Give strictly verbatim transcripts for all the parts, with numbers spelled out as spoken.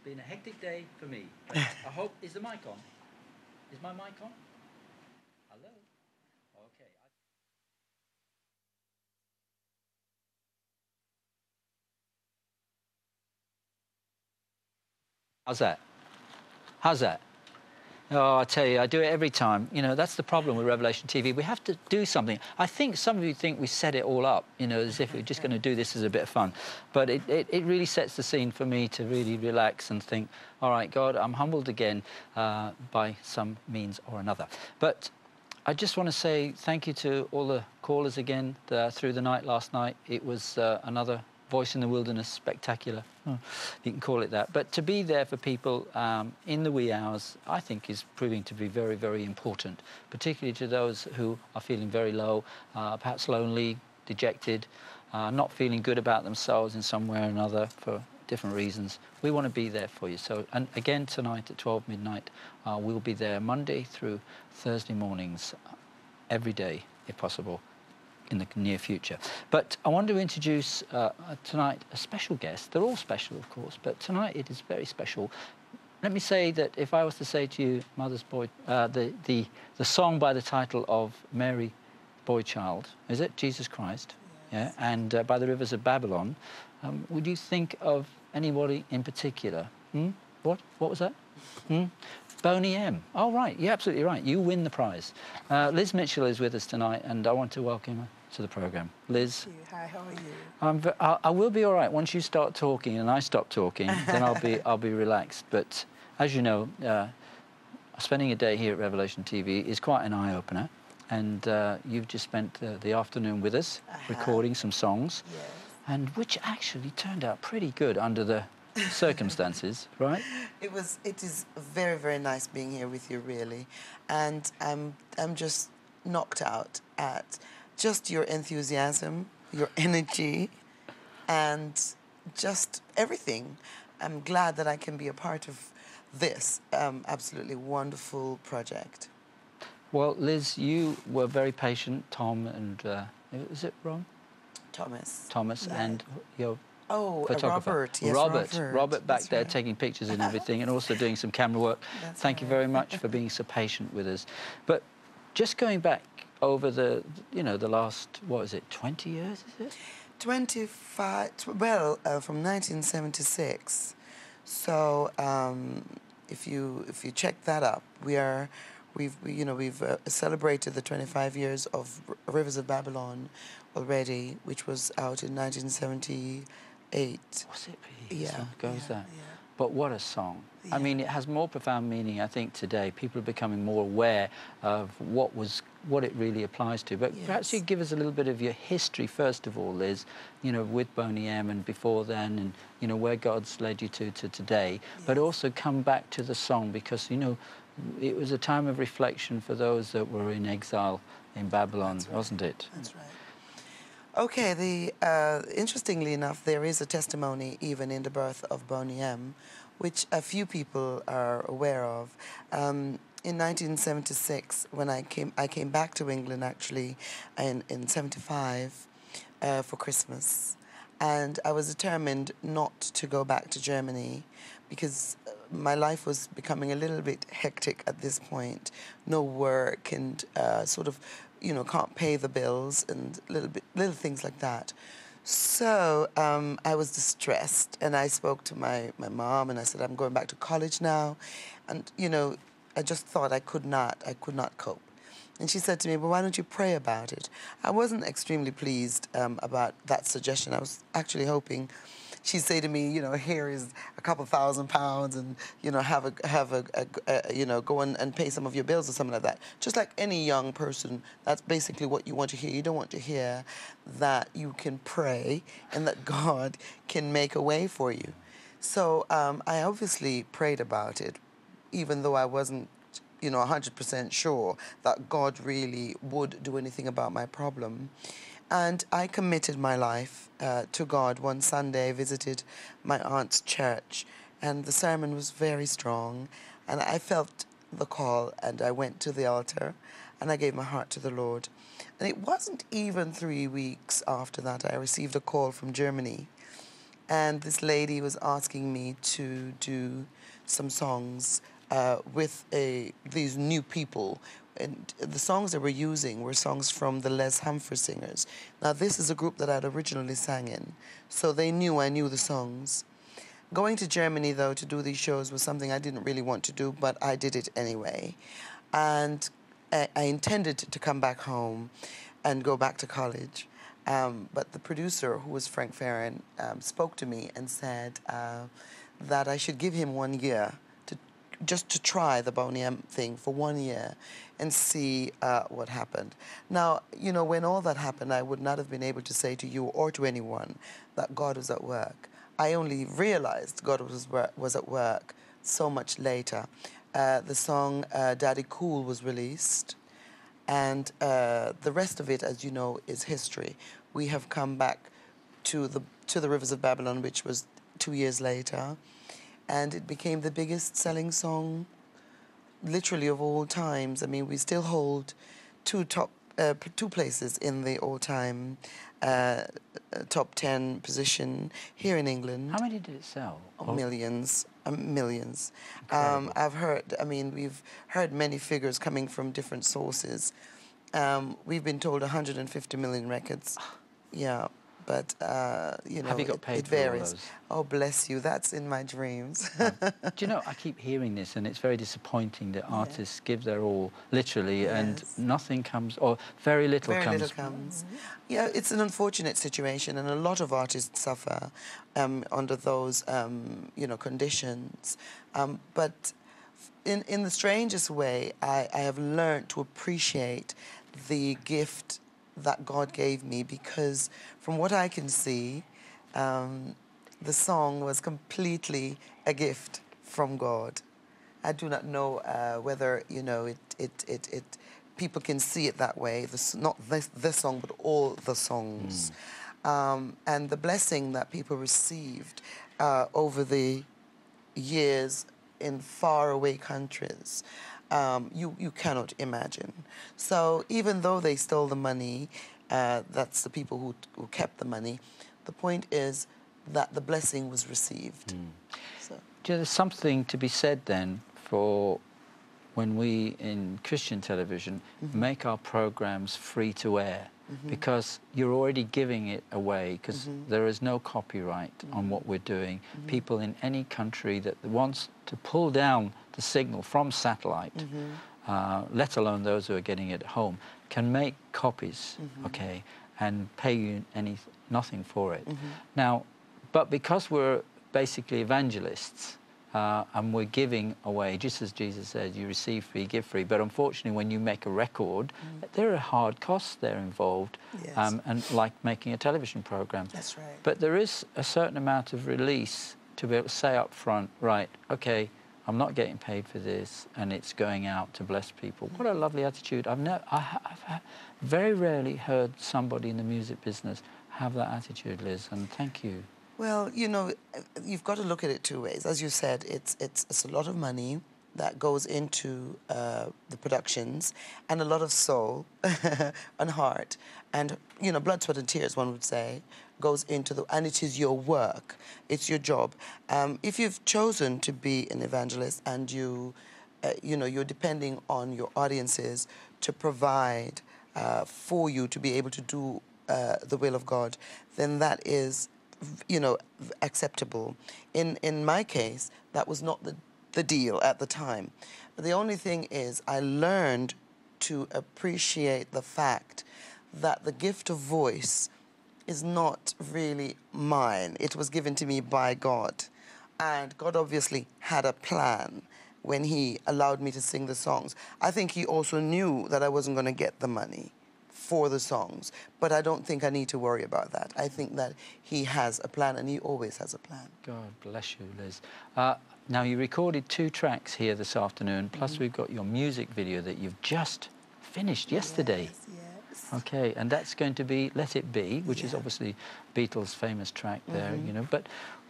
been a hectic day for me. But I hope... Is the mic on? Is my mic on? Hello? Okay. How's that? How's that? Oh, I tell you, I do it every time. You know, that's the problem with Revelation T V. We have to do something. I think some of you think we set it all up, you know, as if we're just going to do this as a bit of fun. But it, it, it really sets the scene for me to really relax and think, all right, God, I'm humbled again uh, by some means or another. But I just want to say thank you to all the callers again uh, through the night last night. It was uh, another Voice in the Wilderness spectacular, oh, you can call it that. But to be there for people um, in the wee hours, I think is proving to be very, very important, particularly to those who are feeling very low, uh, perhaps lonely, dejected, uh, not feeling good about themselves in some way or another for different reasons. We want to be there for you. So, and again tonight at twelve midnight, uh, we'll be there Monday through Thursday mornings, every day, if possible, in the near future. But I want to introduce uh, tonight a special guest. They're all special, of course, but tonight it is very special. Let me say that if I was to say to you, Mother's Boy, uh, the, the, the song by the title of Mary Boy Child, is it? Jesus Christ, yes. Yeah, and uh, By the Rivers of Babylon, um, would you think of anybody in particular? Hmm? What? What was that? Hmm? Boney M. Oh, right, you're absolutely right. You win the prize. Uh, Liz Mitchell is with us tonight, and I want to welcome her to the programme. Liz. Thank you. Hi, how are you? I'm v I, I will be all right once you start talking and I stop talking. Then I'll be I'll be relaxed. But as you know, uh, spending a day here at Revelation T V is quite an eye opener, and uh, you've just spent uh, the afternoon with us, uh -huh. recording some songs, yes. and which actually turned out pretty good under the circumstances, right? It was. It is very, very nice being here with you, really, and I'm I'm just knocked out at just your enthusiasm, your energy, and just everything. I'm glad that I can be a part of this um, absolutely wonderful project. Well, Liz, you were very patient. Tom and uh, is it Ron? Thomas. Thomas yeah. and your Oh, photographer. Uh, Robert. Yes, Robert. Robert. Robert back That's there right. taking pictures and everything, and also doing some camera work. That's Thank right. you very much for being so patient with us. But just going back over the, you know, the last, what is it, twenty years, is it? twenty-five, well, uh, from nineteen seventy-six. So um, if you if you check that up, we are, we've we, you know we've uh, celebrated the twenty-five years of R Rivers of Babylon already, which was out in nineteen seventy-eight. Was it? Yeah. So goes yeah, that. Yeah. But what a song. Yeah. I mean, it has more profound meaning, I think, today. People are becoming more aware of what was, what it really applies to. But yes. Perhaps you'd give us a little bit of your history, first of all, Liz, you know, with Boney M and before then, and, you know, where God's led you to, to today. Yes. But also come back to the song, because, you know, it was a time of reflection for those that were in exile in Babylon, right. wasn't it? That's right. Okay, the, uh, interestingly enough, there is a testimony even in the birth of Boney M, which a few people are aware of. Um, in nineteen seventy-six, when I came, I came back to England actually in, in seventy-five uh, for Christmas, and I was determined not to go back to Germany because my life was becoming a little bit hectic at this point. No work and uh, sort of, you know, can't pay the bills and little bit, little things like that. So um, I was distressed, and I spoke to my, my mom, and I said, I'm going back to college now. And, you know, I just thought I could not, I could not cope. And she said to me, well, why don't you pray about it? I wasn't extremely pleased um, about that suggestion. I was actually hoping she'd say to me, you know, here is a couple thousand pounds, and, you know, have a, have a, a, a you know, go and, and pay some of your bills or something like that. Just like any young person, that's basically what you want to hear. You don't want to hear that you can pray and that God can make a way for you. So um, I obviously prayed about it, even though I wasn't, you know, one hundred percent sure that God really would do anything about my problem. And I committed my life uh, to God. One Sunday I visited my aunt's church, and the sermon was very strong, and I felt the call, and I went to the altar, and I gave my heart to the Lord. And it wasn't even three weeks after that I received a call from Germany, and this lady was asking me to do some songs uh, with a these new people. And the songs they were using were songs from the Les Humphrey Singers. Now, this is a group that I'd originally sang in, so they knew I knew the songs. Going to Germany, though, to do these shows was something I didn't really want to do, but I did it anyway. And I, I intended to come back home and go back to college. Um, but the producer, who was Frank Farron, um, spoke to me and said uh, that I should give him one year to just to try the Boney M thing for one year and see uh, what happened. Now, you know, when all that happened, I would not have been able to say to you or to anyone that God was at work. I only realized God was, was at work so much later. Uh, the song uh, Daddy Cool was released, and uh, the rest of it, as you know, is history. We have come back to the, to the Rivers of Babylon, which was two years later, and it became the biggest selling song literally of all times. I mean, we still hold two top uh, two places in the all-time uh, top ten position here in England. How many did it sell? Oh, millions, um, millions. Incredible. Um, I've heard. I mean, we've heard many figures coming from different sources. Um, we've been told one hundred fifty million records. Yeah. But, uh, you know, Have you got it, paid it for all varies. those? Oh, bless you. That's in my dreams. Do you know, I keep hearing this, and it's very disappointing that artists give their all, literally, Yes. and nothing comes, or very little Very comes. little comes. Yeah, it's an unfortunate situation, and a lot of artists suffer um, under those, um, you know, conditions. Um, but in, in the strangest way, I, I have learned to appreciate the gift that God gave me, because from what I can see, um, the song was completely a gift from God. I do not know uh, whether, you know, it, it, it, it, people can see it that way, this, not this, this song, but all the songs. Mm. Um, and the blessing that people received uh, over the years in faraway countries, Um, you, you cannot imagine. So even though they stole the money, uh, that's the people who, who kept the money, the point is that the blessing was received. Mm. So. Do you know, there's something to be said then for when we in Christian television mm-hmm. make our programs free to air, mm-hmm. because you're already giving it away, because mm-hmm. there is no copyright mm-hmm. on what we're doing. Mm-hmm. People in any country that wants to pull down the signal from satellite, mm-hmm. uh, let alone those who are getting it at home, can make copies, mm-hmm. okay, and pay you any nothing for it. Mm-hmm. Now, but because we're basically evangelists, uh, and we're giving away, just as Jesus said, you receive free, give free. But unfortunately, when you make a record, mm. there are hard costs there involved, yes. um, and like making a television program. That's right. But there is a certain amount of release to be able to say up front, right, okay, I'm not getting paid for this, and it's going out to bless people. What a lovely attitude. I've, never, I, I've very rarely heard somebody in the music business have that attitude, Liz, and thank you. Well, you know, you've got to look at it two ways. As you said, it's, it's, it's a lot of money that goes into uh, the productions, and a lot of soul and heart, and, you know, blood, sweat and tears, one would say, goes into the, and it is your work, it's your job. Um, if you've chosen to be an evangelist and you, uh, you know, you're depending on your audiences to provide uh, for you to be able to do uh, the will of God, then that is, you know, acceptable. In in my case, that was not the, the deal at the time. But the only thing is, I learned to appreciate the fact that the gift of voice is not really mine. It was given to me by God. And God obviously had a plan when he allowed me to sing the songs. I think he also knew that I wasn't going to get the money for the songs, but I don't think I need to worry about that. I think that he has a plan, and he always has a plan. God bless you, Liz. Uh, now, you recorded two tracks here this afternoon, plus mm-hmm. we've got your music video that you've just finished yesterday. Yes, yes. Okay, and that's going to be Let It Be, which yeah. is obviously Beatles' famous track there, mm-hmm. you know. But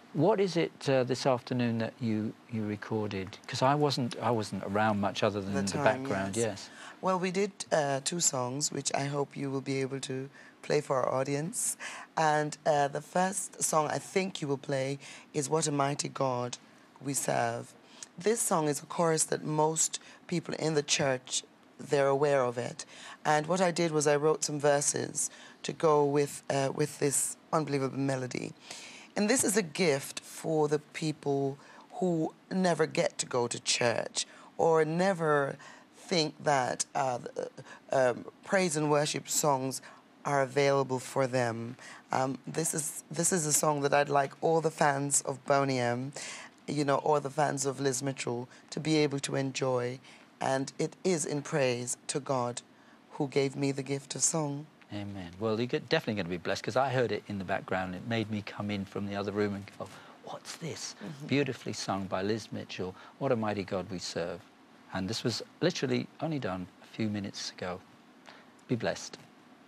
What is it uh, this afternoon that you, you recorded? Because I wasn't, I wasn't around much other than The in the time, background, yes. yes. Well, we did uh, two songs, which I hope you will be able to play for our audience. And uh, the first song I think you will play is What a Mighty God We Serve. This song is a chorus that most people in the church, they're aware of it. And what I did was I wrote some verses to go with, uh, with this unbelievable melody. And this is a gift for the people who never get to go to church or never think that uh, um, praise and worship songs are available for them. Um, this is this is a song that I'd like all the fans of Boney M, you know, or the fans of Liz Mitchell to be able to enjoy. And it is in praise to God who gave me the gift of song. Amen. Well, you're definitely going to be blessed, because I heard it in the background. It made me come in from the other room and go, what's this? Mm-hmm. Beautifully sung by Liz Mitchell. What a mighty God we serve. And this was literally only done a few minutes ago. Be blessed.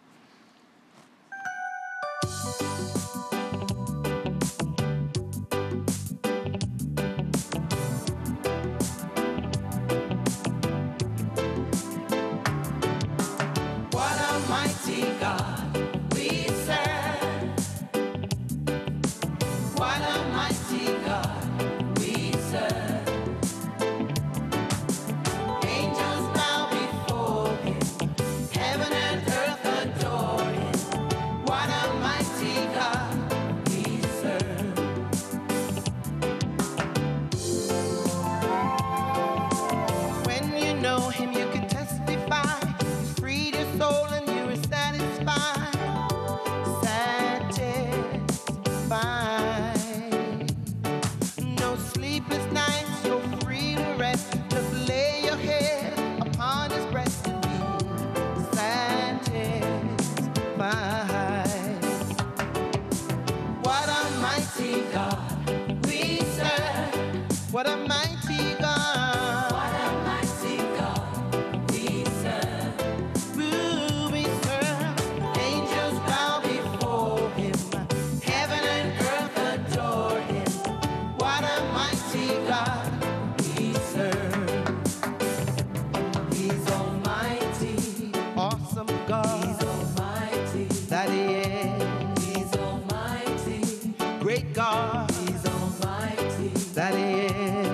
What a mighty God. What a mighty God we serve. Ooh, we serve. Angels bow before him. Heaven and earth adore him. What a mighty God we serve. He's almighty. Awesome God. He's almighty. That he is. He's almighty. Great God. He's almighty. That he is.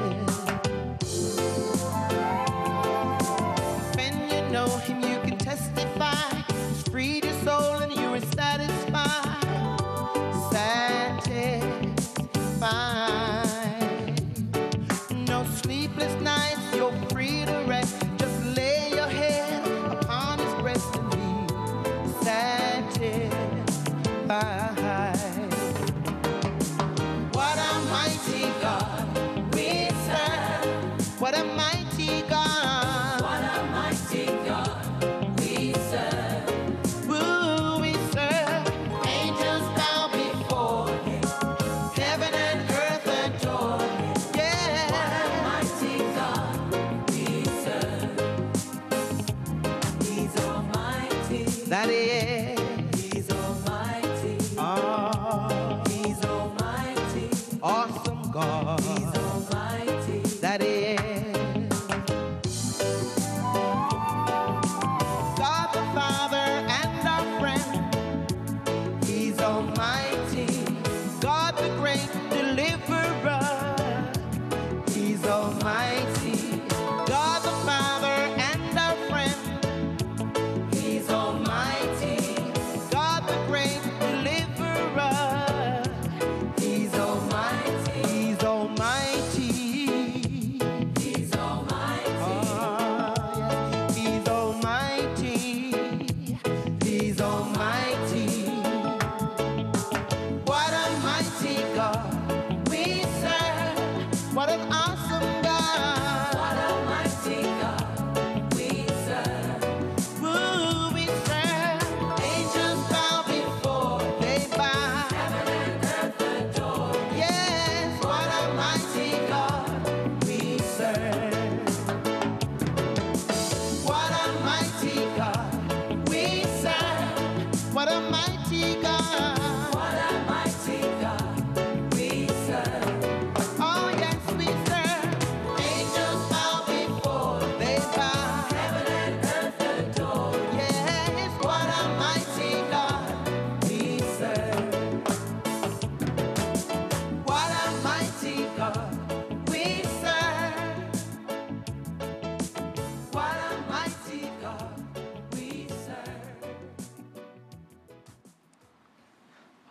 That he is. He's almighty. Oh. He's almighty. Awesome God. He's almighty. That he is. God the Father and our friend. He's almighty. God the great deliverer. He's almighty. God the Father and our friend. He's almighty, God the great deliverer. He's almighty, he's almighty.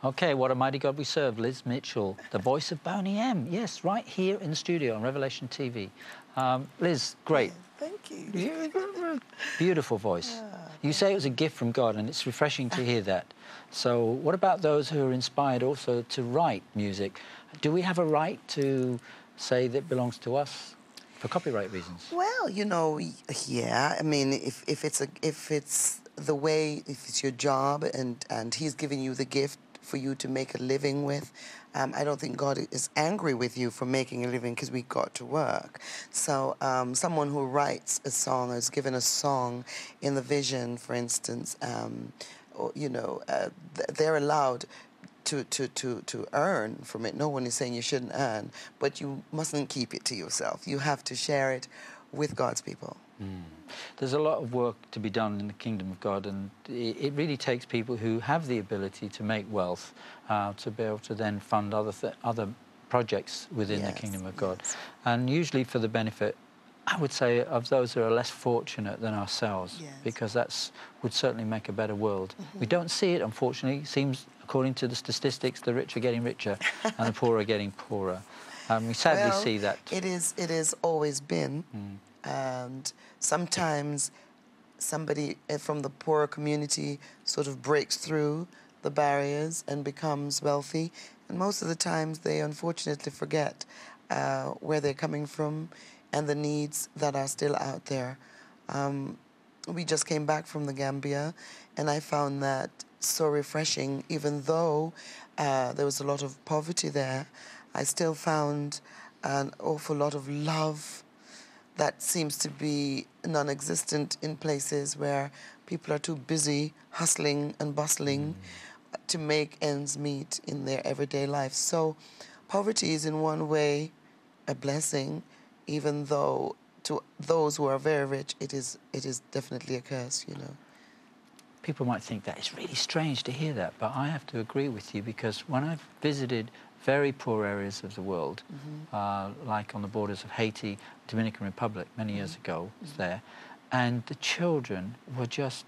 Okay, what a mighty God we serve. Liz Mitchell, the voice of Boney M. Yes, right here in the studio on Revelation T V. Um, Liz, great. Yeah, thank you. Beautiful voice. Ah, You say it was a gift from God, and it's refreshing to hear that. So what about those who are inspired also to write music? Do we have a right to say that it belongs to us for copyright reasons? Well, you know, y- yeah. I mean, if, if it's a if it's the way, if it's your job, and and He's giving you the gift for you to make a living with, um, I don't think God is angry with you for making a living, because we got to work. So um, someone who writes a song or is given a song in the vision, for instance, um, or, you know, uh, th- they're allowed to, to, to, to earn from it. No one is saying you shouldn't earn, but you mustn't keep it to yourself. You have to share it with God's people. Mm. There's a lot of work to be done in the kingdom of God, and it, it really takes people who have the ability to make wealth uh, to be able to then fund other th other projects within Yes, the kingdom of God, yes. and usually for the benefit, I would say, of those who are less fortunate than ourselves, Yes. because that's would certainly make a better world. Mm-hmm. We don't see it, unfortunately. It seems, according to the statistics, the rich are getting richer and the poor are getting poorer. Um, we sadly Well, see that. it is. It has always been, Mm. and sometimes somebody uh, from the poorer community sort of breaks through the barriers and becomes wealthy, and most of the times they unfortunately forget uh, where they're coming from and the needs that are still out there. Um, we just came back from the Gambia, and I found that so refreshing. Even though uh, there was a lot of poverty there, I still found an awful lot of love that seems to be non-existent in places where people are too busy hustling and bustling to make ends meet in their everyday life. So poverty is in one way a blessing, even though to those who are very rich, it is it is definitely a curse, you know. People might think that it's really strange to hear that, but I have to agree with you, because when I've visited very poor areas of the world, Mm-hmm. uh, like on the borders of Haiti, Dominican Republic, many years Mm-hmm. ago, was there, and the children were just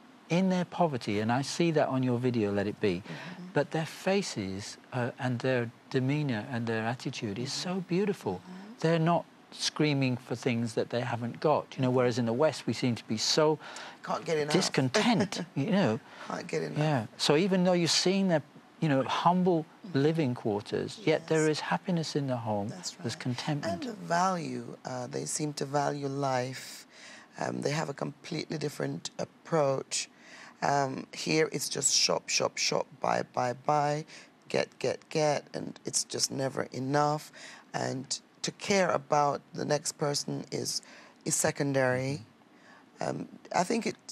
in their poverty, and I see that on your video, Let It Be, Mm-hmm. but their faces uh, and their demeanour and their attitude is so beautiful. Mm-hmm. They're not screaming for things that they haven't got, you know, whereas in the West we seem to be so Can't get enough. discontent, you know. Can't get enough. Yeah. So even though you're seeing their, you know, humble living quarters, yet there Yes. is happiness in the home. That's right. There's contentment. And the value, uh, they seem to value life. Um, they have a completely different approach. Um, here it's just shop, shop, shop, buy, buy, buy, get, get, get, and it's just never enough. And to care about the next person is is secondary. Um, I think it.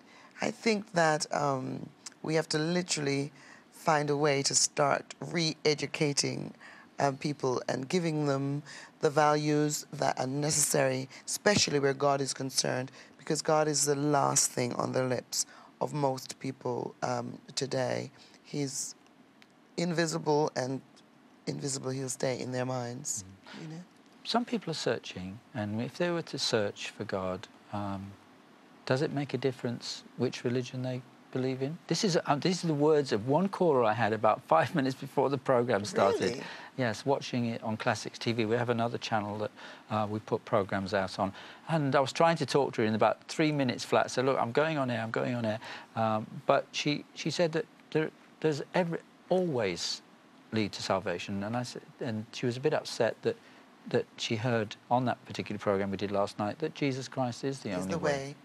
I think that um, we have to literally find a way to start re-educating um, people and giving them the values that are necessary, especially where God is concerned, because God is the last thing on the lips of most people um, today. He's invisible, and invisible he'll stay in their minds. Mm. You know? Some people are searching, and if they were to search for God, um, does it make a difference which religion they believe in? This is uh, these are the words of one caller I had about five minutes before the program started. Really? Yes, watching it on Classics T V. We have another channel that uh, we put programs out on, and I was trying to talk to her in about three minutes flat. So look, I'm going on air. I'm going on air. Um, but she she said that there, there's every always lead to salvation, and I said, and she was a bit upset that that she heard on that particular program we did last night that Jesus Christ is the Is only the way. way.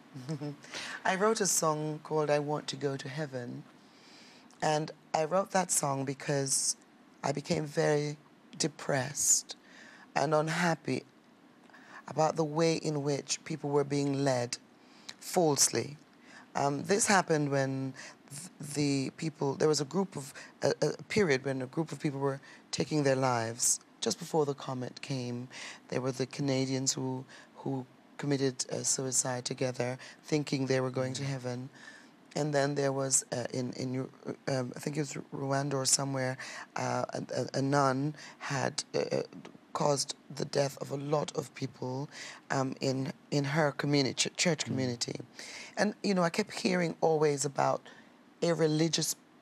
I wrote a song called I Want to Go to Heaven, and I wrote that song because I became very depressed and unhappy about the way in which people were being led falsely. Um, this happened when th- the people, there was a group of, a, a period when a group of people were taking their lives just before the comet came. There were the Canadians who, who committed uh, suicide together, thinking they were going to heaven. And then there was, uh, in, in um, I think it was Rwanda or somewhere, uh, a, a nun had uh, caused the death of a lot of people um, in, in her community, church community. And, you know, I kept hearing always about a religious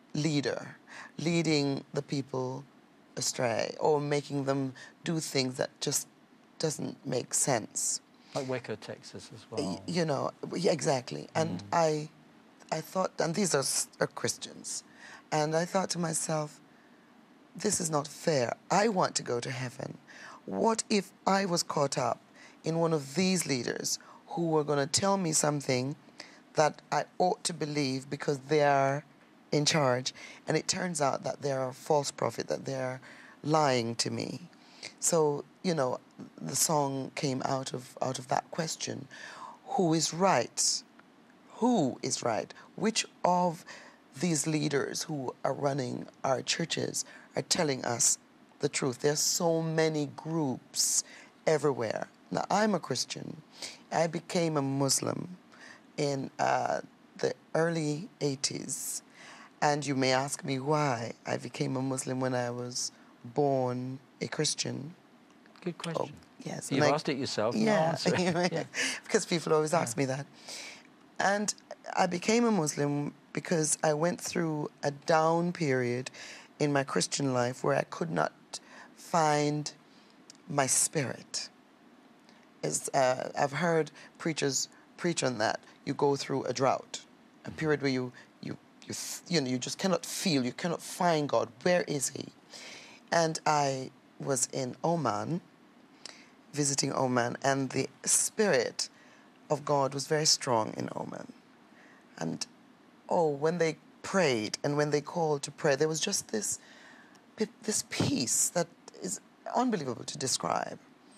leader, leading the people astray or making them do things that just doesn't make sense. Like Waco, Texas as Y- well. You know, yeah, exactly. And I, I thought, and these are, s- are Christians, and I thought to myself, this is not fair. I want to go to heaven. What if I was caught up in one of these leaders who were going to tell me something that I ought to believe because they are in charge, and it turns out that they're a false prophet, that they're lying to me? So, you know, the song came out of out of that question. Who is right? Who is right? Which of these leaders who are running our churches are telling us the truth? There's so many groups everywhere. Now, I'm a Christian. I became a Muslim in uh, the early eighties. And you may ask me why I became a Muslim when I was born a Christian. Good question. Oh, yes. You've and I- asked it yourself. No Yeah, answer. Yeah. because people always ask me that. And I became a Muslim because I went through a down period in my Christian life where I could not find my spirit. As, uh, I've heard preachers preach on that. You go through a drought, a period where you, you, you, you know, you just cannot feel, you cannot find God. Where is He? And I was in Oman, visiting Oman, and the spirit of God was very strong in Oman. And oh, when they prayed and when they called to pray, there was just this, this peace that is unbelievable to describe.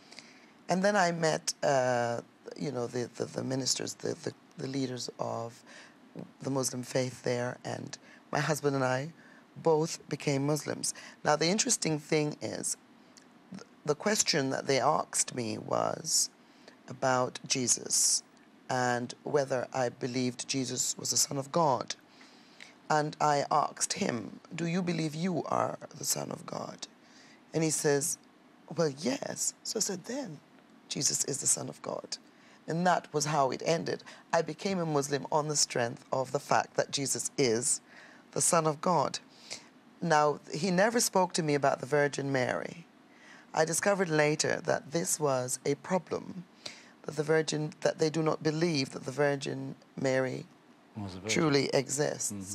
And then I met, uh, you know, the, the, the ministers, the, the, the leaders of the Muslim faith there, and my husband and I both became Muslims. Now, the interesting thing is, th- the question that they asked me was about Jesus and whether I believed Jesus was the Son of God. And I asked him, do you believe you are the Son of God? And he says, well, yes. So I said, then Jesus is the Son of God. And that was how it ended. I became a Muslim on the strength of the fact that Jesus is the Son of God. Now, he never spoke to me about the Virgin Mary. I discovered later that this was a problem, that the Virgin, that they do not believe that the Virgin Mary Was a virgin. truly exists. Mhm.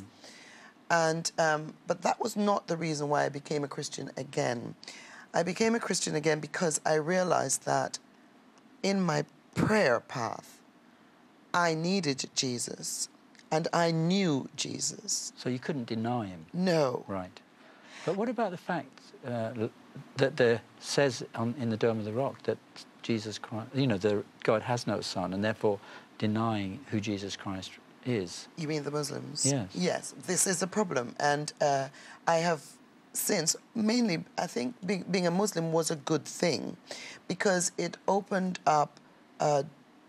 And um, but that was not the reason why I became a Christian again. I became a Christian again because I realized that in my prayer path, I needed Jesus, and I knew Jesus. So you couldn't deny him. No. Right. But what about the fact uh, that there says on, in the Dome of the Rock that Jesus Christ, you know, the, God has no son, and therefore denying who Jesus Christ is? You mean the Muslims? Yes. Yes, this is a problem. And uh, I have since, mainly, I think being, being a Muslim was a good thing because it opened up uh,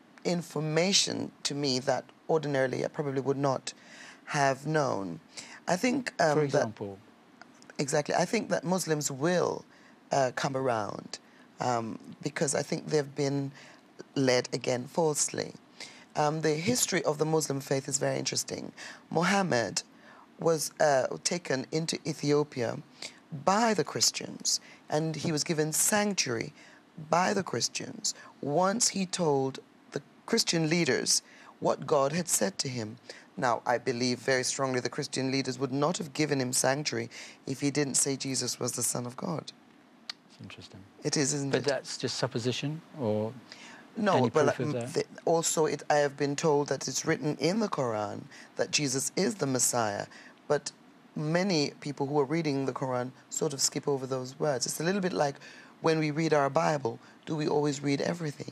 information to me that ordinarily I probably would not have known. I think um, For that example? Exactly. I think that Muslims will uh, come around um, because I think they've been led again falsely. Um, the history of the Muslim faith is very interesting. Muhammad was uh, taken into Ethiopia by the Christians, and he was given sanctuary by the Christians once he told the Christian leaders what God had said to him. Now, I believe very strongly the Christian leaders would not have given him sanctuary if he didn't say Jesus was the Son of God. It's interesting. It is, isn't But it? that's just supposition, or No, any but proof of that? th- also it, I have been told that it's written in the Quran that Jesus is the Messiah, but many people who are reading the Quran sort of skip over those words. It's a little bit like when we read our Bible, do we always read everything?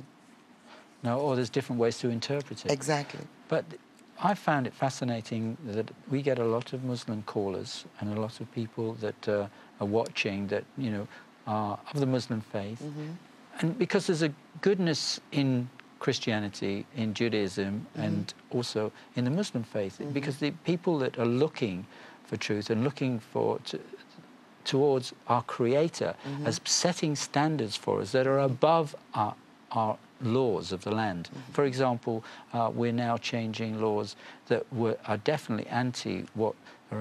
No, or there's different ways to interpret it. Exactly. But I found it fascinating that we get a lot of Muslim callers and a lot of people that uh, are watching that, you know, are of the Muslim faith. Mm-hmm. And because there's a goodness in Christianity, in Judaism, Mm-hmm. and also in the Muslim faith, Mm-hmm. because the people that are looking for truth and looking for to, towards our Creator Mm-hmm. as setting standards for us that are above our, our laws of the land. Mm-hmm. For example, uh, we're now changing laws that were, are definitely anti what are in the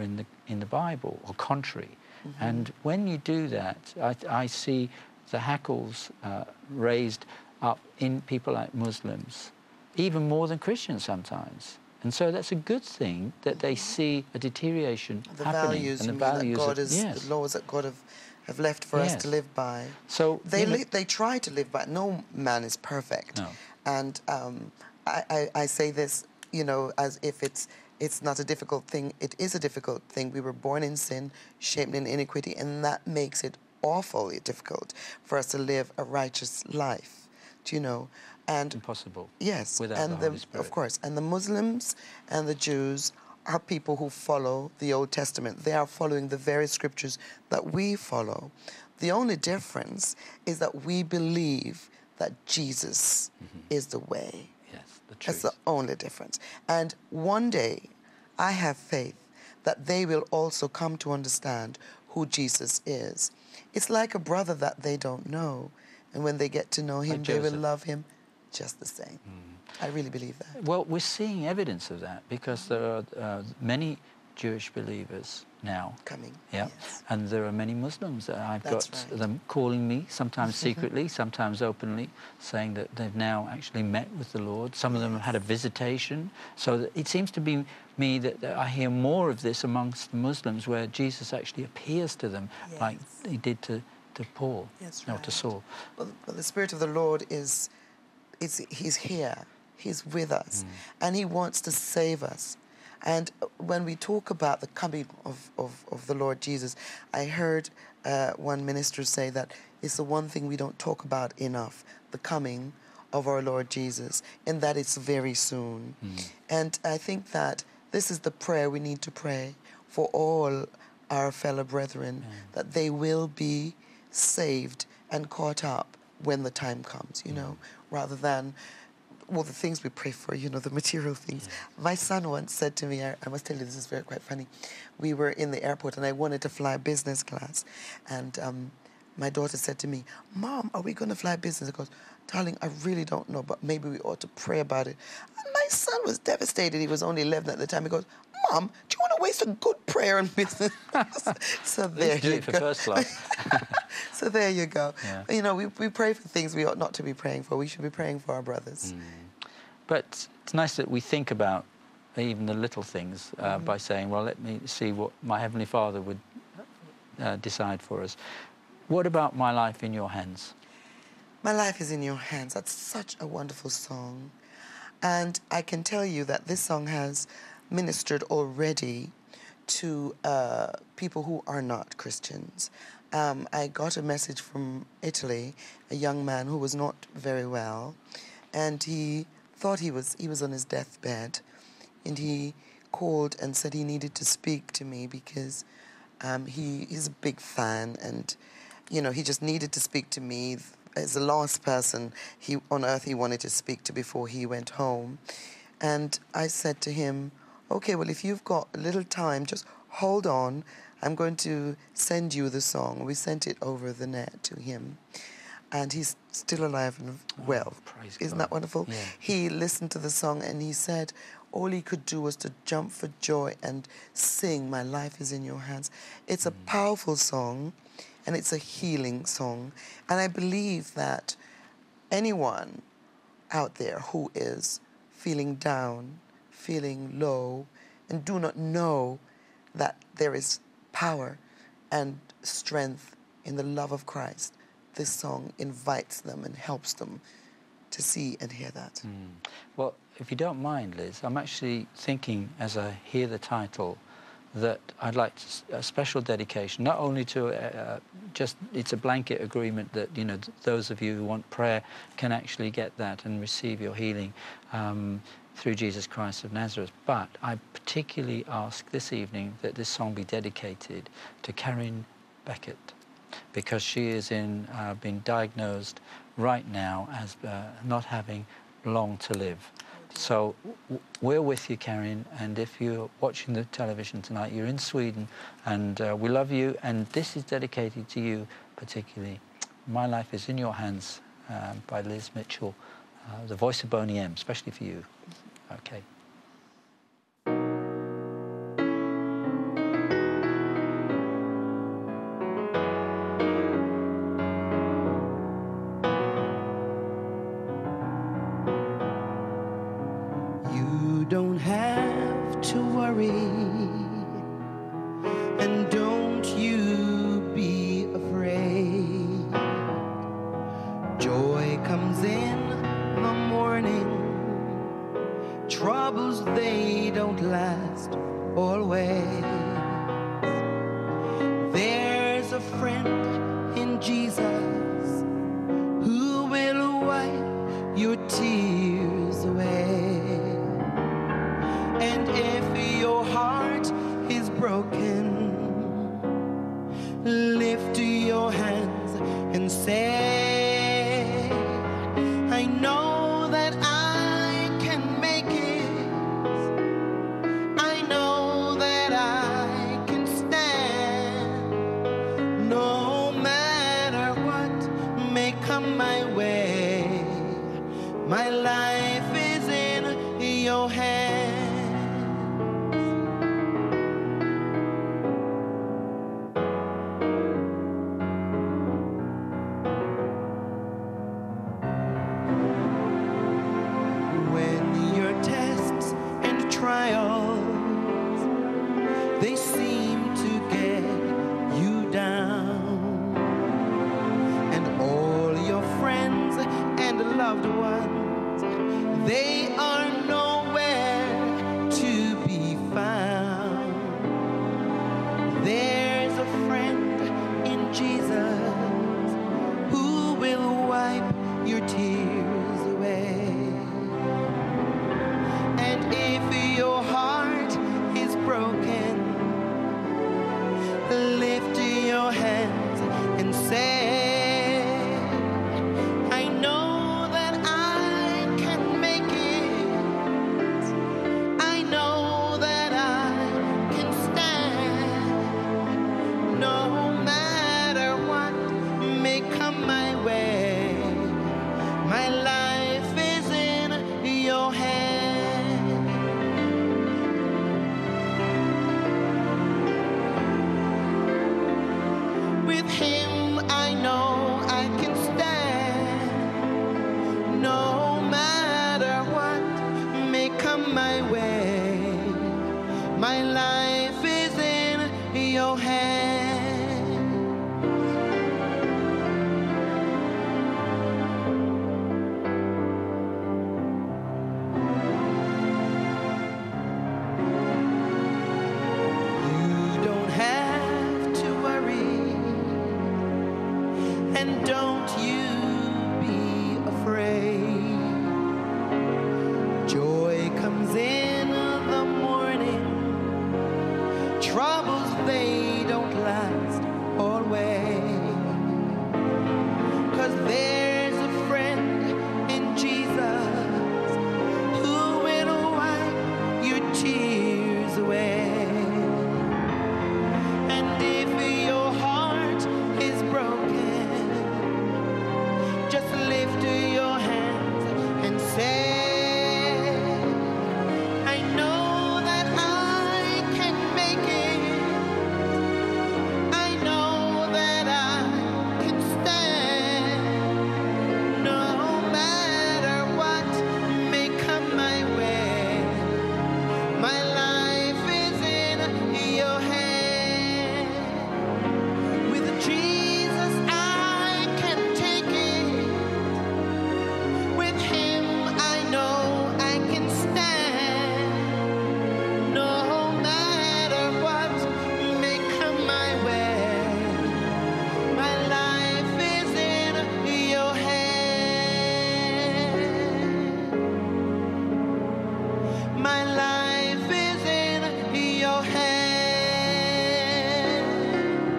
in the Bible, or contrary. Mm-hmm. And when you do that, I, I see the hackles uh, raised up in people like Muslims, even more than Christians sometimes. And so that's a good thing that mm-hmm. they see a deterioration the happening. Values, and the you values mean, that God of, is, yes. the laws that God have, have left for yes. us to live by. So they you know, li they try to live by. No man is perfect. No. And um, I, I, I say this, you know, as if it's it's not a difficult thing. It is a difficult thing. We were born in sin, shaped in iniquity, and that makes it awfully difficult for us to live a righteous life. Do you know? And impossible. Yes, without and the the, Holy Spirit. of course, and the Muslims and the Jews are people who follow the Old Testament. They are following the very scriptures that we follow. The only difference is that we believe that Jesus mm-hmm. is the way. Yes, the truth. That's the only difference. And one day, I have faith that they will also come to understand who Jesus is. It's like a brother that they don't know. And when they get to know him, like they will Joseph. love him just the same. Mm. I really believe that. Well, we're seeing evidence of that because there are uh, many Jewish believers now. Coming. Yeah. Yes. And there are many Muslims. I've That's got right. them calling me, sometimes secretly, sometimes openly, saying that they've now actually met with the Lord. Some yes. of them have had a visitation. So that it seems to be me that, that I hear more of this amongst the Muslims, where Jesus actually appears to them yes. like he did to, to Paul, That's no, right. to Saul. Well, well, the Spirit of the Lord is, is he's here. He's with us. Mm. And he wants to save us. And when we talk about the coming of, of, of the Lord Jesus, I heard uh, one minister say that it's the one thing we don't talk about enough, the coming of our Lord Jesus, and that it's very soon. Mm. And I think that this is the prayer we need to pray for all our fellow brethren, mm. that they will be saved and caught up when the time comes, you mm. know, rather than... well, the things we pray for, you know, the material things. Yeah. My son once said to me, I, I must tell you, this is very quite funny. We were in the airport and I wanted to fly business class. And um, my daughter said to me, Mom, are we going to fly business? I goes, darling, I really don't know, but maybe we ought to pray about it. And my son was devastated. He was only eleven at the time. He goes, Mom, do you want to waste a good prayer on business? So there Let's do you it for go. first class. So there you go. Yeah. You know, we, we pray for things we ought not to be praying for. We should be praying for our brothers. Mm. But it's nice that we think about even the little things uh, mm. by saying, well, let me see what my Heavenly Father would uh, decide for us. What about My Life in Your Hands? My Life is in Your Hands. That's such a wonderful song. And I can tell you that this song has ministered already to uh, people who are not Christians. Um, I got a message from Italy, a young man who was not very well, and he thought he was he was on his deathbed, and he called and said he needed to speak to me because um, he is a big fan, and you know he just needed to speak to me as the last person he on earth he wanted to speak to before he went home. And I said to him, okay, well, if you've got a little time, just hold on. I'm going to send you the song. We sent it over the net to him. And he's still alive and well. Oh, praise Isn't God. that wonderful? Yeah. He listened to the song and he said all he could do was to jump for joy and sing, My Life is in Your Hands. It's a mm. powerful song, and it's a healing song. And I believe that anyone out there who is feeling down, feeling low, and do not know that there is power and strength in the love of Christ, this song invites them and helps them to see and hear that. Mm. Well, if you don't mind, Liz, I'm actually thinking, as I hear the title, that I'd like to, a special dedication, not only to uh, just, it's a blanket agreement that, you know, those of you who want prayer can actually get that and receive your healing um, through Jesus Christ of Nazareth, but I particularly ask this evening that this song be dedicated to Karen Beckett, because she is in, uh, being diagnosed right now as uh, not having long to live. So w we're with you, Karen, and if you're watching the television tonight, you're in Sweden, and uh, we love you, and this is dedicated to you particularly. My Life is in Your Hands um, by Liz Mitchell, uh, the voice of Boney M, especially for you. Okay. don't last always. There's a friend in Jesus who will wipe your tears away. And if your heart is broken, lift your hands and say, I know that I can make it. I know that I can stand. No matter what may come my way, my life is in your hands. They seem to get you down, and all your friends and loved ones, they are nowhere to be found. There's a friend in Jesus who will wipe your tears away. And if your heart is broken, lift your hands and say, I know that I can make it. I know that I can stand. No matter what may come my way, my life is in your hands. With him I know I can stand. No matter what may come my way, my life is in your hands. You don't have to worry, and don't you be afraid. Joy comes in the morning. Troubles, they don't last always. 'Cause there's a friend in Jesus who will wipe your tears away. And if your heart is broken, just lift your hands and say, I know that I can make it. I know that I can stand. No matter what may come my way, my life is in your hands. With Jesus I can take it. With him I know I can stand. No matter what may come my way, my life is in your hands. My life is in your hands.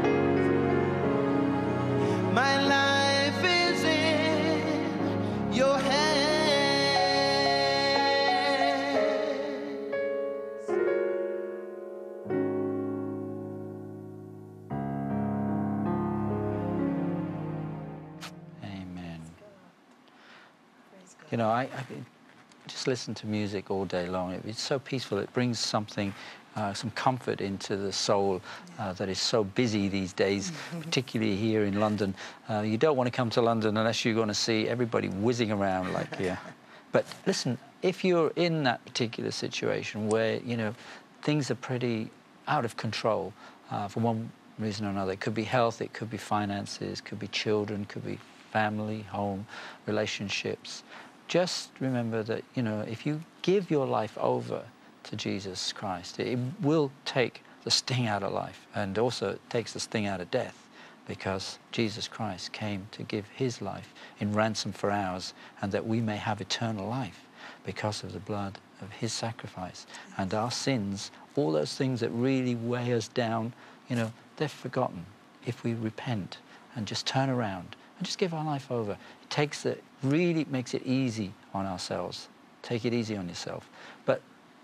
My life is in your hands. Amen. You know, I, I just listen to music all day long. It, it's so peaceful. It brings something, uh, some comfort into the soul uh, that is so busy these days, particularly here in London. Uh, you don't want to come to London unless you're going to see everybody whizzing around like here. But listen, if you're in that particular situation where, you know, things are pretty out of control uh, for one reason or another, it could be health, it could be finances, could be children, could be family, home, relationships. Just remember that, you know, if you give your life over to Jesus Christ. It will take the sting out of life, and also it takes the sting out of death, because Jesus Christ came to give his life in ransom for ours, and that we may have eternal life because of the blood of his sacrifice. And our sins, all those things that really weigh us down, you know, they're forgotten if we repent and just turn around and just give our life over. It takes it, really makes it easy on ourselves. Take it easy on yourself. But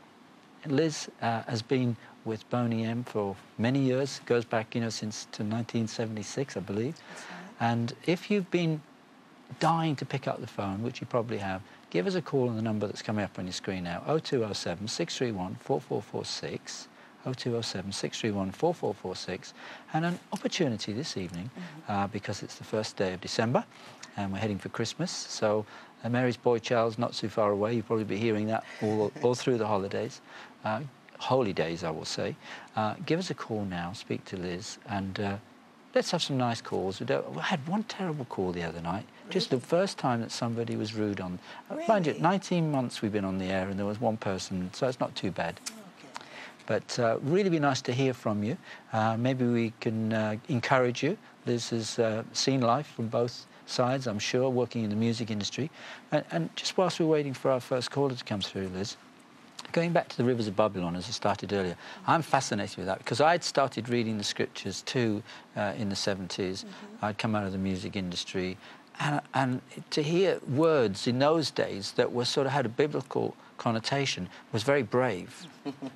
Liz uh, has been with Boney M for many years, goes back, you know, since to nineteen seventy-six, I believe. That's right. And if you've been dying to pick up the phone, which you probably have, give us a call on the number that's coming up on your screen now, oh two oh seven, six three one, four four four six, oh two oh seven, six three one, four four four six, and an opportunity this evening, mm-hmm. uh, because it's the first day of December, and we're heading for Christmas, so uh, Mary's Boy Child's not too far away. You'll probably be hearing that all, all through the holidays. Uh, holy days, I will say. Uh, give us a call now, speak to Liz, and uh, let's have some nice calls. We, don't, we had one terrible call the other night, really? Just the first time that somebody was rude on... Really? Mind you, nineteen months we've been on the air, and there was one person, so it's not too bad. Okay. But uh, really be nice to hear from you. Uh, maybe we can uh, encourage you. Liz has uh, seen life from both sides, I'm sure, working in the music industry. And, and just whilst we're waiting for our first caller to come through, Liz, going back to the Rivers of Babylon, as I started earlier, I'm fascinated with that, because I'd started reading the scriptures too uh, in the seventies. Mm-hmm. I'd come out of the music industry, and, and to hear words in those days that were sort of had a biblical connotation was very brave.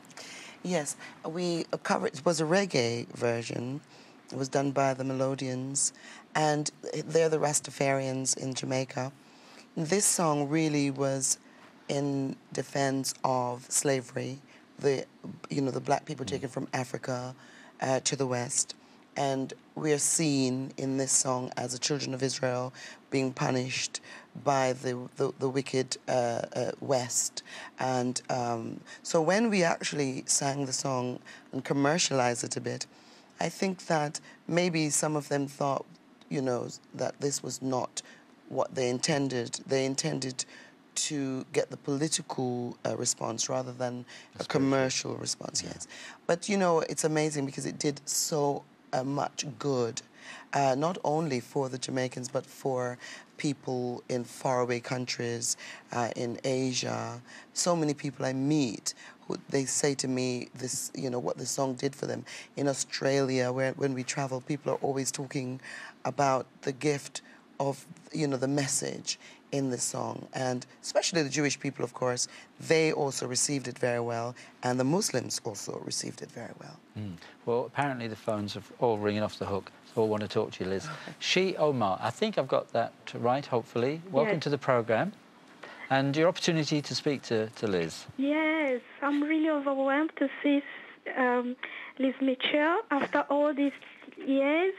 Yes, we covered, it was a reggae version. It was done by the Melodians, and they're the Rastafarians in Jamaica. This song really was in defense of slavery, the, you know, the black people mm. taken from Africa uh, to the West. And we're seen in this song as the children of Israel being punished by the, the, the wicked uh, uh, West. And um, so when we actually sang the song and commercialized it a bit, I think that maybe some of them thought, you know, that this was not what they intended. They intended to get the political uh, response rather than That's a commercial true. response, yeah. yes. But, you know, it's amazing because it did so uh, much good, uh, not only for the Jamaicans, but for people in faraway countries, uh, in Asia. So many people I meet, who they say to me, this, you know, what the song did for them. In Australia, where when we travel, people are always talking about the gift of, you know, the message in this song, and especially the Jewish people, of course, they also received it very well, and the Muslims also received it very well. Mm. Well, apparently the phones are all ringing off the hook, so I want to talk to you, Liz. She Omar, I think I've got that right, hopefully. Welcome yes. to the programme, and your opportunity to speak to, to Liz. Yes, I'm really overwhelmed to see um, Liz Mitchell after all these years.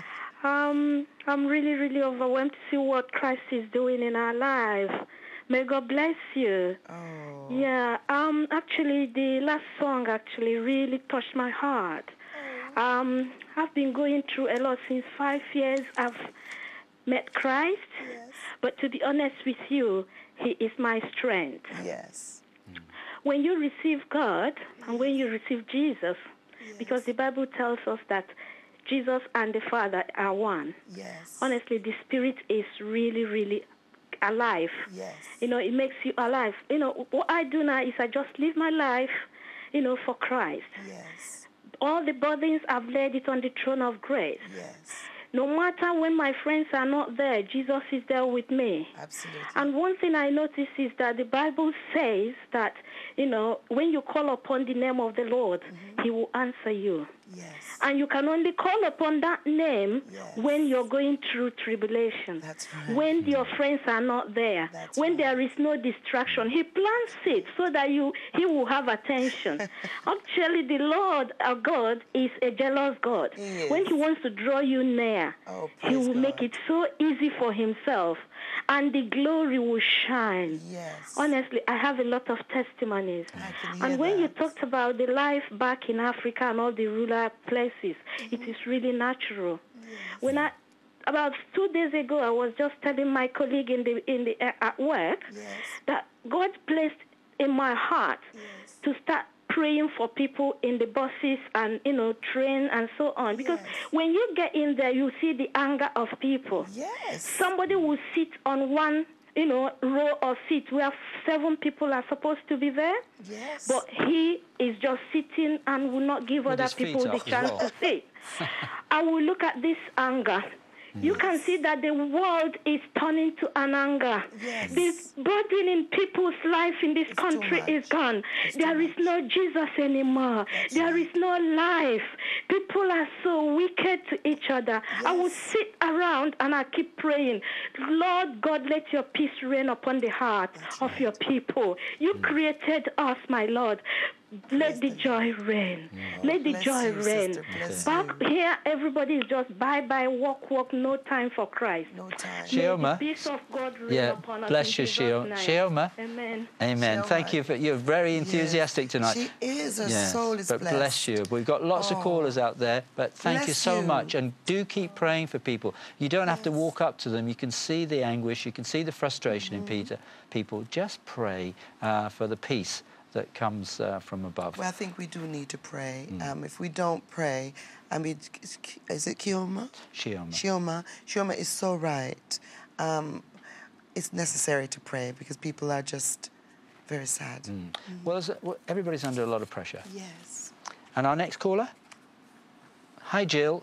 Um, I'm really, really overwhelmed to see what Christ is doing in our lives. May God bless you. Oh. Yeah, um, actually, the last song actually really touched my heart. Oh. Um, I've been going through a lot since five years. I've met Christ, yes. but to be honest with you, He is my strength. Yes. When you receive God and when you receive Jesus, yes. because the Bible tells us that Jesus and the Father are one. Yes. Honestly, the Spirit is really, really alive. Yes. You know, it makes you alive. You know, what I do now is I just live my life, you know, for Christ. Yes. All the burdens, I've laid it on the throne of grace. Yes. No matter when my friends are not there, Jesus is there with me. Absolutely. And one thing I notice is that the Bible says that, you know, when you call upon the name of the Lord, mm-hmm. He will answer you. Yes. And you can only call upon that name yes. when you're going through tribulation. That's right. When your friends are not there. That's when right. there is no distraction. He plants it so that you He will have attention. Actually, the Lord, our God, is a jealous God. He is. When He wants to draw you near, oh, He will God. make it so easy for Himself. And the glory will shine. Yes. Honestly, I have a lot of testimonies. I can hear and when that. you talked about the life back in Africa and all the rural places, mm-hmm. it is really natural. Yes. When I, about two days ago, I was just telling my colleague in the in the uh, at work yes. that God placed in my heart yes. to start praying for people in the buses and, you know, train and so on. Because Yes. when you get in there, you see the anger of people. Yes. Somebody will sit on one, you know, row of seats where seven people are supposed to be there. Yes. But he is just sitting and will not give With other his feet people the up as chance well. to sit. I will look at this anger. You can see that the world is turning to an anger. Yes. This burden in people's life in this It's too country much. is gone. It's There too is much. no Jesus anymore. That's There right. is no life. People are so wicked to each other. I will Yes. sit around and I keep praying, Lord God, let your peace reign upon the hearts That's of right. your people. You created us, my Lord. Let the the joy reign. Let the Bless joy you, reign. sister. Bless Back you. here, everybody is just bye bye, walk, walk, no time for Christ. No time. She- May the Shioma. peace of God reign Yeah, upon us bless in you, Jesus' Shio- name. Shioma. Amen. Amen. Thank Shioma. you for you're very enthusiastic Yes. tonight. She is. Her Yes, soul is but blessed. bless you. We've got lots of Oh. callers out there, but thank you Bless so you. much. And do keep praying for people. You don't have to Yes. walk up to them. You can see the anguish. You can see the frustration Mm-hmm. in Peter. People, just pray uh, for the peace that comes uh, from above. Well, I think we do need to pray. Mm. Um, if we don't pray, I mean, is it Kioma? Shioma. Shioma. Shioma is so right. Um, it's necessary to pray because people are just very sad. Mm. Well, is it- well, everybody's under a lot of pressure. Yes. And our next caller? Hi, Jill.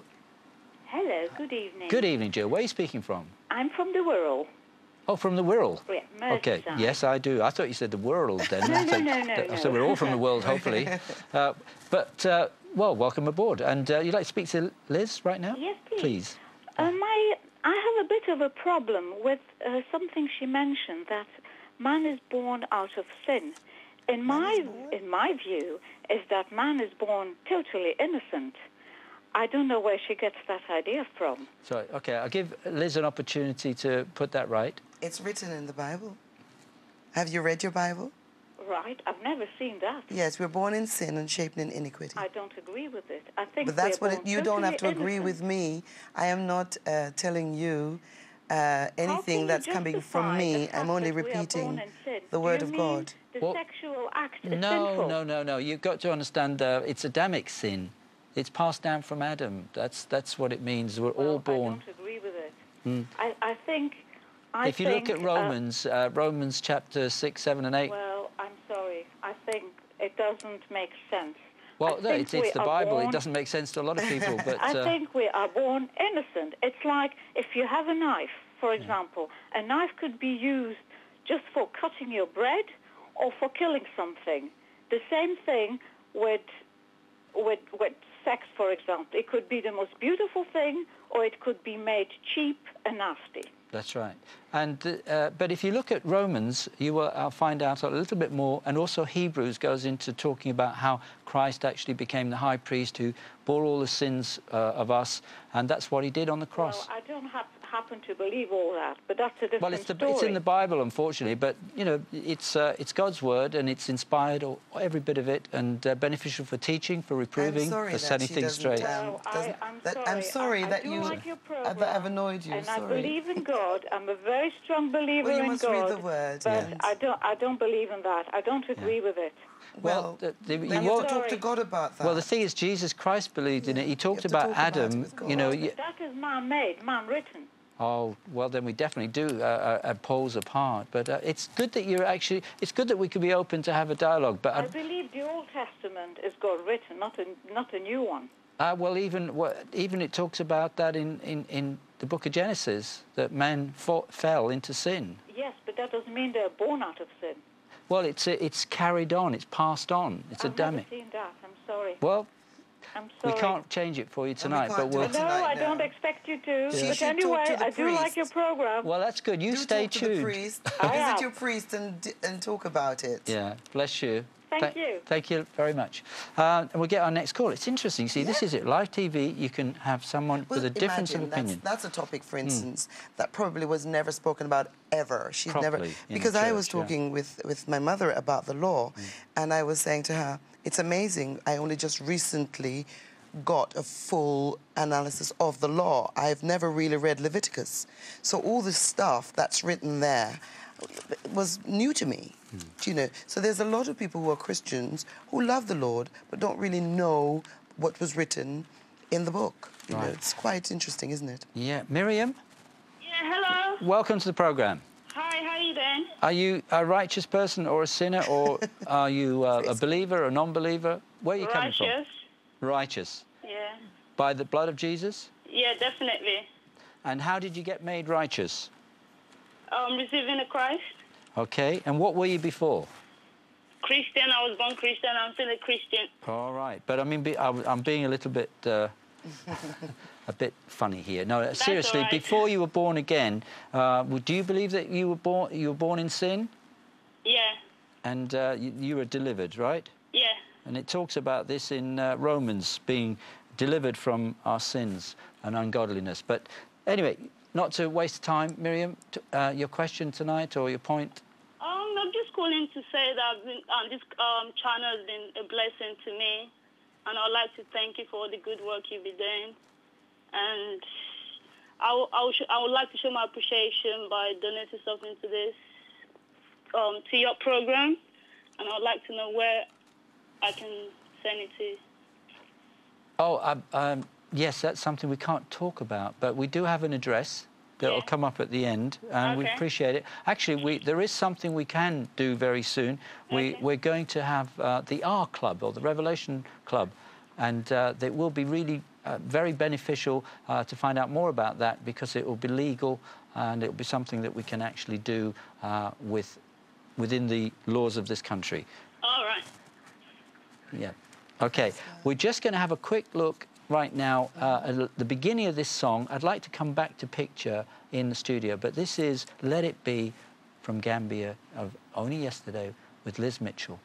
Hello, good evening. Good evening, Jill. Where are you speaking from? I'm from the Wirral. Oh, from the Wirral. Yeah, Okay, Merseyside. yes, I do. I thought you said the world then. No, no, So- no, no, that- no. So we're all from the world, hopefully. Uh, but, uh, well, welcome aboard. And uh, you'd like to speak to Liz right now? Yes, please. Please. Uh, my, I have a bit of a problem with uh, something she mentioned, that man is born out of sin. In my, in my view, is that man is born totally innocent. I don't know where she gets that idea from. Sorry, OK, I'll give Liz an opportunity to put that right. It's written in the Bible. Have you read your Bible? Right? I've never seen that. Yes, we're born in sin and shaped in iniquity. I don't agree with it. I think But that's we're what it, born you don't have to totally agree with innocent. me. I am not uh, telling you uh, anything you that's coming from justify me. the fact I'm only that we are born repeating in sin? the Do word you of mean God. The Well, sexual act is No, sinful. no, no, no. You've got to understand uh, it's Adamic sin. It's passed down from Adam. That's, that's what it means. We're Well, all born. I don't agree with it. Mm. I, I think. I If you think, look at uh, Romans, uh, Romans chapter six, seven, and eight. well, I'm sorry. I think it doesn't make sense. Well, I no, think it's, it's we the are Bible. born- It doesn't make sense to a lot of people, but I uh, think we are born innocent. It's like if you have a knife, for example, a knife could be used just for cutting your bread or for killing something. The same thing with with with sex, for example. It could be the most beautiful thing, or it could be made cheap and nasty. that's right. And uh, but if you look at Romans, you will uh, find out a little bit more, and also Hebrews goes into talking about how Christ actually became the high priest who bore all the sins uh, of us, and that's what he did on the cross. Well, I don't hap- happen to believe all that, but that's a different Well, it's, the, story. it's in the Bible, unfortunately, but you know, it's uh, it's God's word, and it's inspired, or every bit of it, and uh, beneficial for teaching, for reproving, I'm sorry for that setting she things doesn't, straight. um, Well, I, doesn't- I'm that- sorry. I'm sorry I, that I do you- like your uh, that program, I've annoyed you, and I sorry. believe in God. I'm a very strong believer Well, you in must God. read the word, but yes. I don't. I don't believe in that. I don't agree with it. Well, the- the- then you you have won't- to talk to Sorry. God about that. Well, the thing is, Jesus Christ believed in it. He talked have to about talk about it Adam. with God. You know, Well, y- that is man-made, man-written. oh well, then we definitely do uh, uh, uh, poles apart. But uh, it's good that you're actually. It's good that we could be open to have a dialogue. But I I, believe the Old Testament is God written, not a not a new one. uh, well, even well, even it talks about that in, in, in the book of Genesis, that man fought, fell into sin. Yes, but that doesn't mean they're born out of sin. Well, it's it's carried on. It's passed on. It's I've Adamic. never seen that. I'm sorry. Well, I'm we sorry. can't change it for you tonight, can't but do we'll. it No, tonight I now. don't expect you to. She But should talk anyway, to the I do like priest. your program. Well, that's good. You Do stay talk to the tuned. priest. I Visit am. your priest and d- and talk about it. Yeah, bless you. Thank Tha- you. Thank you very much. Uh, and we'll get our next call. It's interesting. See, this Yeah. is it. Live T V, you can have someone Well, with a difference imagine, of opinion. That's, that's a topic, for instance, that probably was never spoken about ever. She's never Properly in the because I was church, yeah. talking with, with my mother about the law, and I was saying to her, "It's amazing. I only just recently got a full analysis of the law. I've never really read Leviticus. So all this stuff that's written there was new to me, mm. you know. So there's a lot of people who are Christians who love the Lord but don't really know what was written in the book. You right. know, it's quite interesting, isn't it? Yeah. Miriam? Yeah, hello. Welcome to the program. Hi, how are you doing? Are you a righteous person or a sinner, or are you uh, a believer or a non-believer? Where are you coming from? Righteous. Righteous. Yeah. By the blood of Jesus? Yeah, definitely. And how did you get made righteous? Um, receiving a Christ. Okay. And what were you before? Christian. I was born Christian. I'm still a Christian. All right. But I mean, be, I, I'm being a little bit... Uh, a bit funny here. No, That's seriously, right. before you were born again, uh, do you believe that you were born you were born in sin? Yeah. And uh, you, you were delivered, right? Yeah. And it talks about this in uh, Romans, being delivered from our sins and ungodliness. But anyway, not to waste time, Miriam, t uh, your question tonight or your point? Um, I'm just calling to say that I've been, um, this um, channel has been a blessing to me. And I'd like to thank you for all the good work you've been doing. And I, w I, w I would like to show my appreciation by donating something to this, um, to your program. And I'd like to know where I can send it to. Oh, um, um, yes, that's something we can't talk about. But we do have an address that will yeah. come up at the end, and okay. we appreciate it. Actually, we, there is something we can do very soon. We, okay. We're going to have uh, the R Club, or the Revelation Club, and uh, it will be really uh, very beneficial uh, to find out more about that, because it will be legal, and it will be something that we can actually do uh, with, within the laws of this country. All right. Yeah. Okay, we're just going to have a quick look right now uh, at the beginning of this song. I'd like to come back to picture in the studio, but this is Let It Be from Gambia of Only Yesterday with Liz Mitchell.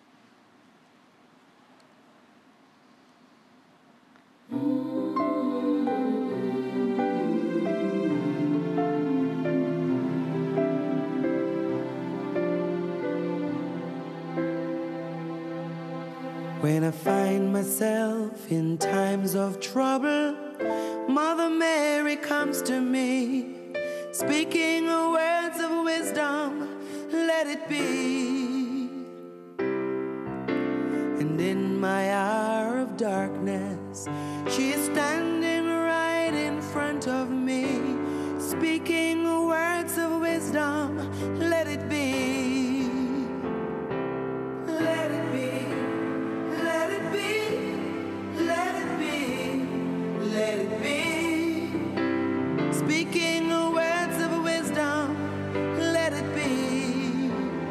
When I find myself in times of trouble, Mother Mary comes to me, speaking words of wisdom, let it be. And in my hour of darkness, she is standing right in front of me, speaking words of wisdom, let it be. Let it be. Let it be. Speaking words of wisdom, let it be.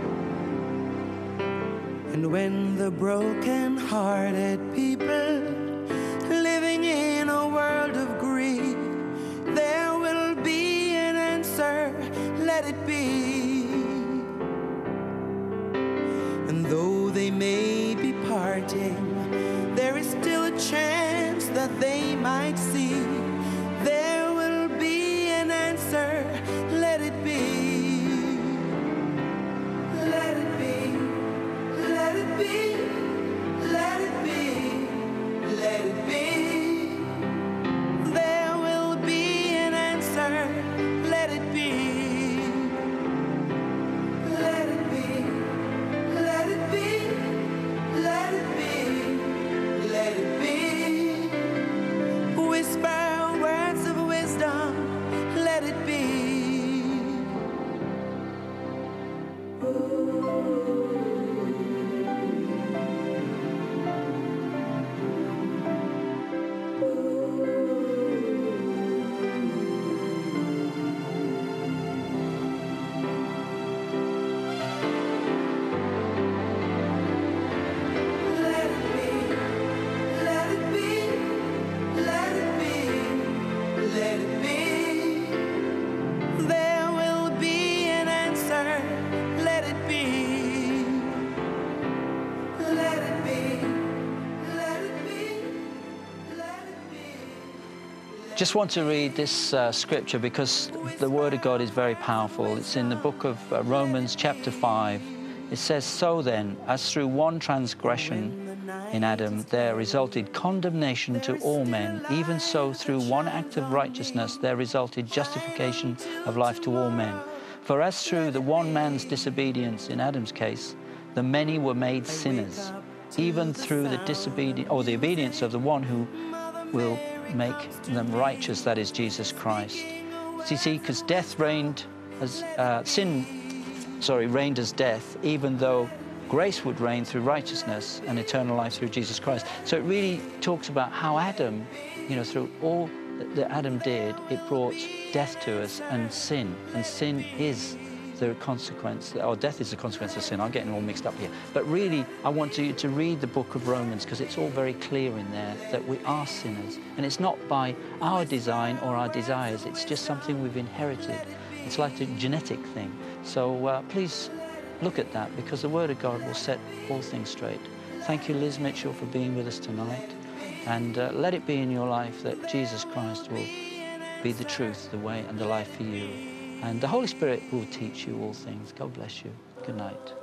And when the broken-hearted people living in a world of grief, there will be an answer, let it be. And though they may be parting, there is still a chance that they might see. There will be an answer, let it be. Let it be, let it be, let it be, let it be. There will be an answer, let it be. Let it be, let it be, let it be, let it be. Whisper words of wisdom, let it be. Just want to read this uh, scripture because the Word of God is very powerful. It's in the book of uh, Romans chapter five. It says, "So then, as through one transgression in Adam, there resulted condemnation to all men. Even so, through one act of righteousness, there resulted justification of life to all men. For as through the one man's disobedience, in Adam's case, the many were made sinners, even through the disobedience or the obedience of the one who will make them righteous, that is Jesus Christ. So you see, because death reigned as uh, sin, sorry, reigned as death, even though grace would reign through righteousness and eternal life through Jesus Christ. So it really talks about how Adam, you know, through all that Adam did, it brought death to us and sin. And sin is the consequence, or death is the consequence of sin. I'm getting all mixed up here. But really, I want you to read the book of Romans, because it's all very clear in there that we are sinners. And it's not by our design or our desires. It's just something we've inherited. It's like a genetic thing. So uh, please look at that, because the Word of God will set all things straight. Thank you, Liz Mitchell, for being with us tonight. And uh, let it be in your life that Jesus Christ will be the truth, the way, and the life for you. And the Holy Spirit will teach you all things. God bless you. Good night.